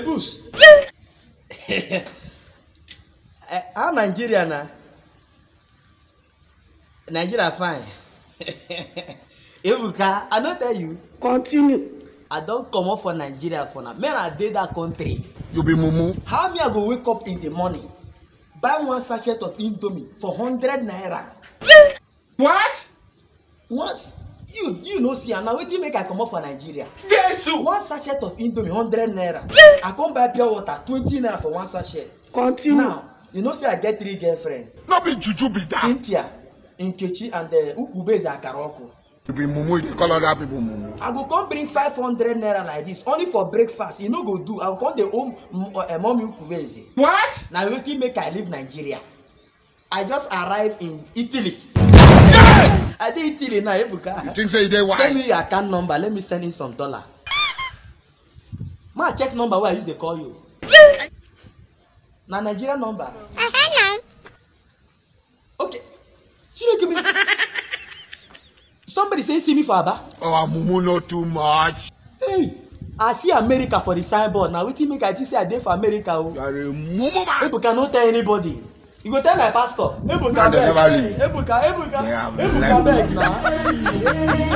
boost. How Nigeria now? Nigeria fine. Ebuka, I don't tell you. Continue. I don't come up for Nigeria for now. Man, I did that country. You be mumu. How me I go wake up in the morning, buy one sachet of Indomie for 100 naira? What? What? You know see, now wetin make I come up for Nigeria? Jesus! One sachet of Indomie 100 naira. I come buy pure water 20 naira for one sachet. Continue. Now, you know say I get 3 girlfriends. No be juju be that. Cynthia, Nkechi and Ukubeze Akaroko. You be mumu, you call other people mumu. I go come bring 500 naira like this only for breakfast. You no go do. I go come dey home mommy Ukubeze. What? Now wetin make I leave Nigeria? I just arrived in Italy. Yeah! I dey Italy now, Ebuka. You think say you dey wise? Send me your account number. Let me send in some dollar. Ma check number where I use to call you. Na Nigeria number. Okay. Should you give me? Somebody say see me for Aba. Oh, mumu not too much. Hey, I see America for the signboard. Now wetin make I think say I dey for America o? You are a mumu man. Ebuka no tell anybody. You go tell my pastor. Ebuka beg. Ebuka beg na.